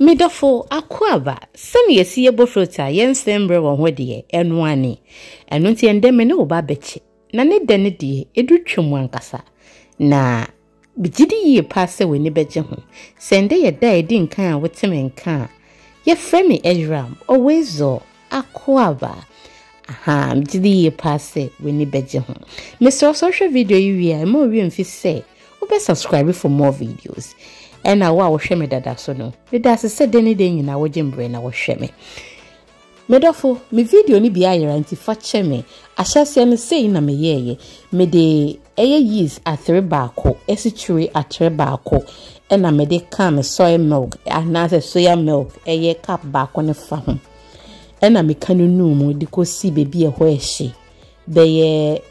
Midofo akwaba sani yesi ye bofrot a yensembre won ho de eno ani eno nti endeme ne oba beche na ne de ne de edutwemu ankasa na bigidi ye passe we ne beje ho sende ye da edi nkan a woteme nkan ye frame Ezram owezo akwaba aha bigidi ye passe we ne beje ho Mr. Social video yi a mo wi mfi say obe subscribe for more videos. And I wa hwe me dada so no. Me da se deni de nyina wo jembre na wo hwe me. Medofo me video ni bia yera nti fa che me. Ahyase no sei na me yeye. Me de eye yeast atere baako, esituri atere baako. Na me de can soy milk, anase soya milk, eye cup baako ne fa ho. Na me kanu nu mu de ko si bebi e ho ehye. Be ye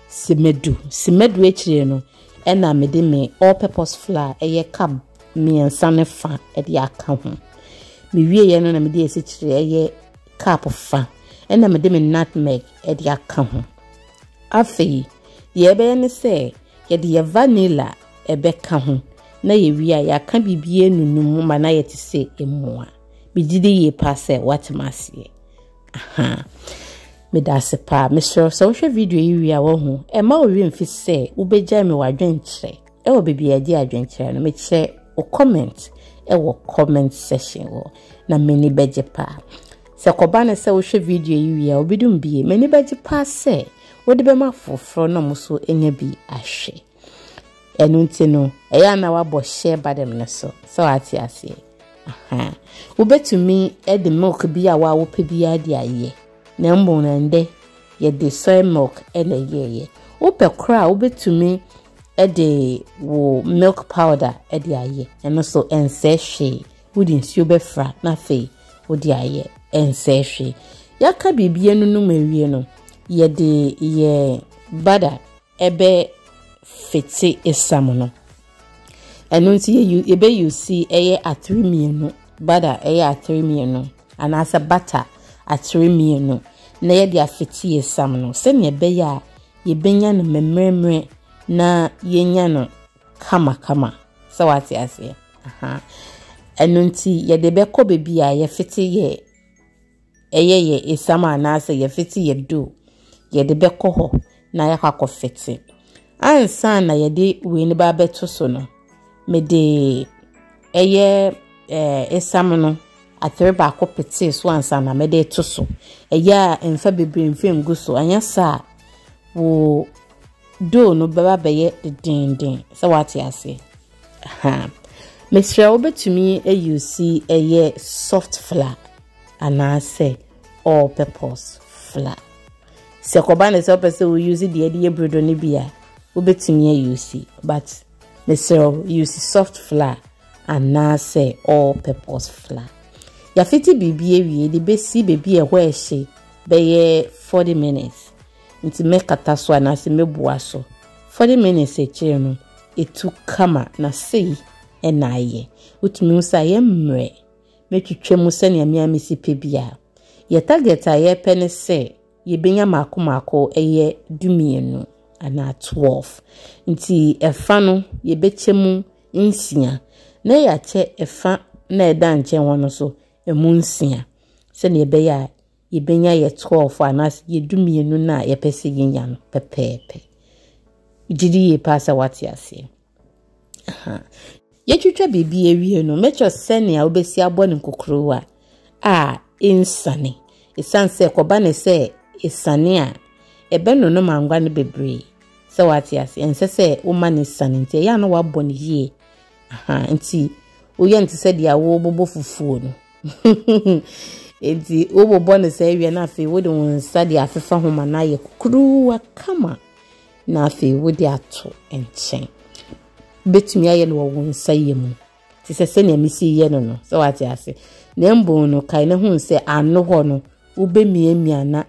simedu echire no. Na me de me all purpose flour eye cup me ansane fa e de aka ho me wie ye no na me de esichire ye cup fa na me de me nutmeg e de aka ho afi ye be ne se ye de ye vanilla e be ka ho na ye wie ya aka bibie nunum ma na ye te se emua me gide ye passe what masie aha me da se pa me social video yi wie a wo ho e ma o wi mfi se wo begya me wadwenkyere e wo bibia adi adwenkyere no me che o comment wo comment section wo na meni beje pa se koba na se wo hwe video yi wi a obidum bie meni beje pa se wo de be ma foforo no muso enya bi ahwe enu nti no eya na wa bo share badem ne so ati ase aha wo betumi e de milk bi a wa wo pe bi adi aye na mbo na nde ye de soy milk na ye wo pe kra wo betumi de wo milk powder de aye eno so ensehwe wudi nsuo befra na fe wodi aye ensehwe yaka bibie nunu mawie no ye de ye bada ebe fete esam no eno nti ye be you see eye atrimienu bada eye atrimienu anasa butter atrimienu na ye de afete esam no se ne be ya ye benya no memremre na yenya no kama so wati ase aha enu nti ye de be ko bebi a ye fiti ye ye esama na ase ye fiti ye do ye de be ko ho na ya kwa fiti ansa na ye de we ni ba beto so no me de esam no atere ba ko pete so ansa na me de to so a emfa bebre mfe nguso anya sa wo do no baba beye dindin so wati ase ha Mr. Obetumi use soft flour anase all purpose flour se koba na se opese we use the bredo ni bia obetumi use but Mr. use soft flour anase all purpose flour ya fiti bibie wie de besi bebi e ho ehye beye 40 minutes nti mekata so anase mebua so 40 minutes echire no etu kama na sei na aye utumi usa ye mre metwetwemu se ne amiami sipe bia ye target aye pene se ye benya mako eye dumienu ana 12 nti efa no ye bechemu nsia na ya che efa na eda nche wono so emu nsia se ne be ya ye benya ye 12 anas ye dumienu na ye pese yenya no pepepe gidi ye pasa wati ase aha ye twetwa bibi ewie no mecho sene a obesi abo ne kokrowa insane esanse koba ne se esane a ebe no mangwa ne bebre se wati ase ense se wo ma ne sane nti ya no wabo ne yie aha nti oye nti se dia wo bobo fufuo no enti wo bobo ne se ewie na afi wo de won sade afefa homa na ye kokrowa kama na afi wo de ato enchen betumi aye no wo nsa yemu ti se ne amisi ye no so wati ase na mbo no kai na hu se ano ho no ubemiamia na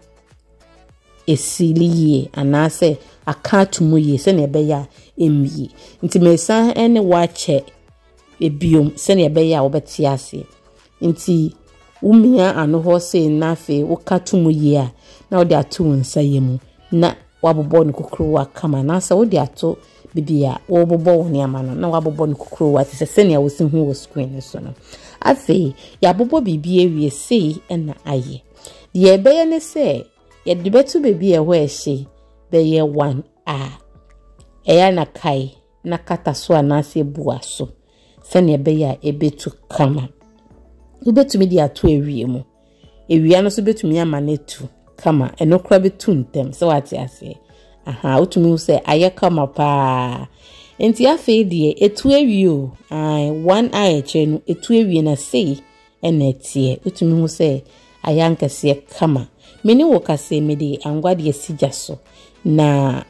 esiliye anase akatumu ye se ne be ya emie nti mesa ene wache ebiom se ne be ya obeti ase nti umia ano ho se na fe ukatumu ye a na odi atu nsa yemu na wabobo ne kokro wa kama na sa odi ato bibia wo bobo woni amano na wabobo ne kokro wa ti se ne a wosi hu wo screen so no Afi ya bobo bibi ewie sei na aye. Ye beye ne se ye de betu bebi e ho ehye beye 1 a. Eya na kai na kata so anase bua so. Se ne beye ebetu kama. Ubetumi di ato ewie mu. Ewia no so betumi amanetu kama enokra betu ntem se wate ase. Aha, utumi se aye kama pa. Enti afi die etu ewie o. Ai 1 eye chenu etu ewie na sei ena etie. Utumi se ayankese kama. Meni wo kase me de angwa de sija so. Na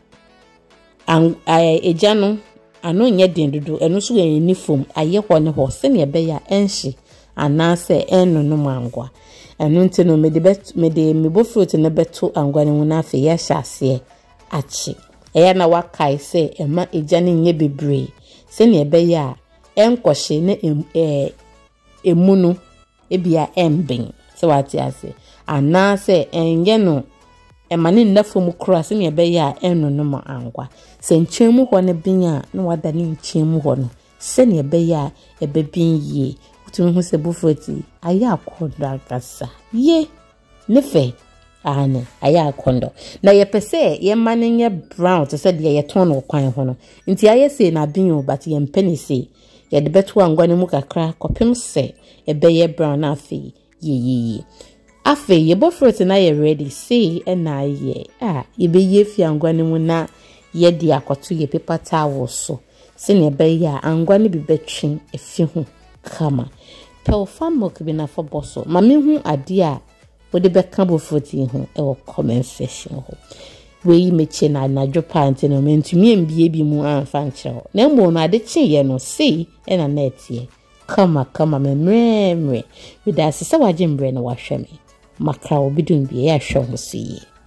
eja no ano nye den dodo eno so eni fom aye ho ne ho se ne be ya enhye anase eno no mangwa. Eno nti no me de me bofrot ne beto angwa ne huna afi ya hyase achi. Eya na wakai se ema eja ne nye bebre. Se ne be ya enkohye ne emunu ebia embin. Se wati ase anase enye no emane nnafom kura se ne be ya eno no ma angwa. Se nchemu ho ne binya na wada ne nchemu ho no se ne be ya ebebin ye. Utumi hu se bofrot aya akondo akasa ye nefe ane aya akondo na ye pese ye mane nye brown to se de ye ton no kwan ho no nti aye se na binyo but ye mpeni se ye de beto angwa ne mu kakra kopem se ebeye brown afi ye afi ye bofrot na ye ready say na ye ye be ye fi angwa ne mu na ye de akoto ye paper towel so se ne ebeye angwa ne bi betwen efi ho kama pel famok bi na for boso mame hu ade a wo de beka bofrot hu e wo comment section ho we meche na adwopa ante no mentumi mbie bi mu amfa nkyerɛ na mmo no ade kye no sei na na etie kama memre we da sese waje mbre na wahwɛ me makra obi dum bi ya hwɛ ho sei.